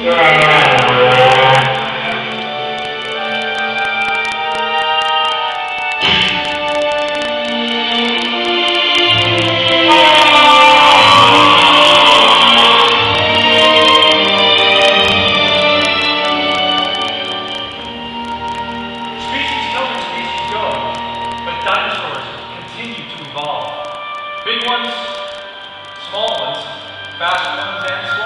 Dinosaurs continue to evolve. Big ones, small ones, fast ones, and slow